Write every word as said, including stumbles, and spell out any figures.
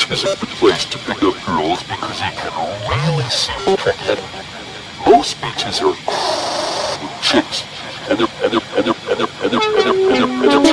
beach is a good place to pick up girls because you can really see the trick. Most beaches are with chicks, and they're and they're and they're and they're and they're and they're and they're, and they're